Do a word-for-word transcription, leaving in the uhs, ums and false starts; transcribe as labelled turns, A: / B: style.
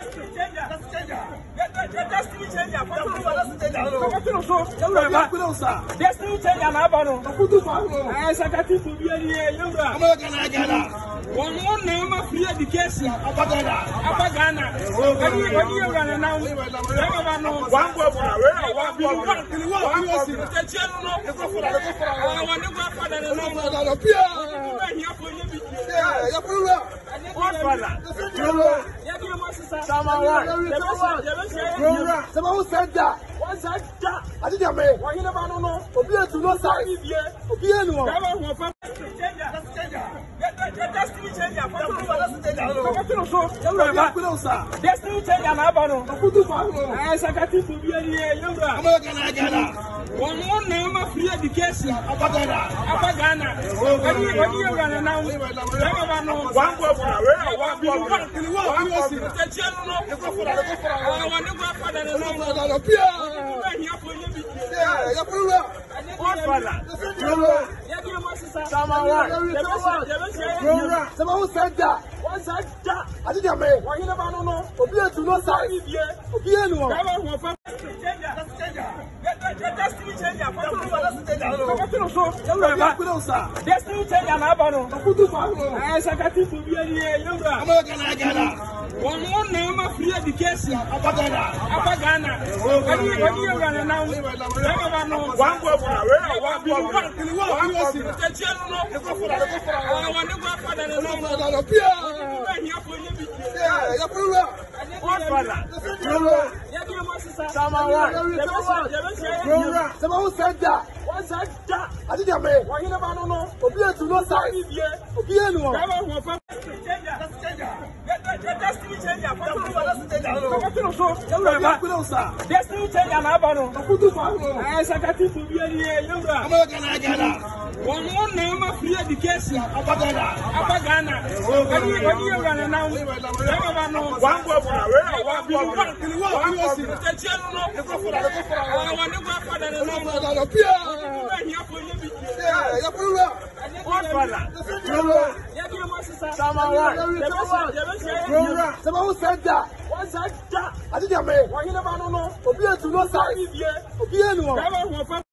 A: Destiny changer. Destiny changer na aba no. Eh sakati to bi ani e yura.
B: Amagana gana.
A: Won won na ma free education.
B: Abagana.
A: Abagana. Ani ani yura na now. Ema ba no.
B: One go for we one go.
A: One go si. Te chelo no. Ah won go father na no.
B: Na pia.
A: Here for you bi.
B: Yeah, ya pula.
A: What father? Ya bi mo sisa.
B: Sama wa. Sama who said that?
A: One side that.
B: I didn't me.
A: Why you never know?
B: Obi e to no side. Obi e no.
A: Destiny changer. Destiny changer na aba no. Eh sakati to bi ani e yura.
B: Amagana gana.
A: Won won na ma free education.
B: Abagana.
A: Abagana. Ani ani yura na now. Ema ba no.
B: One go for we one go.
A: One go si. Te chelo no. Ah won go father na no.
B: Na pia.
A: Here for you bi.
B: Yeah, ya pula.
A: What father? Ya bi mo sisa.
B: Sama wa. Sama who said that?
A: One side that.
B: I didn't me.
A: Why you never know?
B: Obi e to no side. Obi e no.
A: Destiny changer. Destiny changer na aba no. Eh sakati to bi ani e yura.
B: Amagana gana.
A: Won won na ma free education.
B: Abagana.
A: Abagana. Ani ani yura na now. Ema ba no.
B: One go for we one go.
A: One go si. Te chelo no. Ah won go father na no.
B: Na pia.
A: Here for you bi.
B: Yeah, ya pula.
A: What father? Ya bi mo sisa.
B: Sama wa. Sama who said that?
A: One side that.
B: I didn't me.
A: Why you never know?
B: Obi e to no side. Obi e no.
A: Destiny changer. Destiny changer na aba no. Eh sakati to bi ani e yura.
B: Amagana gana.
A: Won won na ma free education.
B: Abagana.
A: Abagana. Ani ani yura na now. Ema ba no.
B: One go for we one go.
A: One go si. Te chelo no. Ah won go father na no.
B: Na pia.
A: Here for you bi.
B: Yeah, ya pula.
A: What father? Ya bi mo sisa.
B: Sama wa. Sama who said that?
A: One side that.
B: I didn't me.
A: Why you never know?
B: Obi e to no side. Obi e no.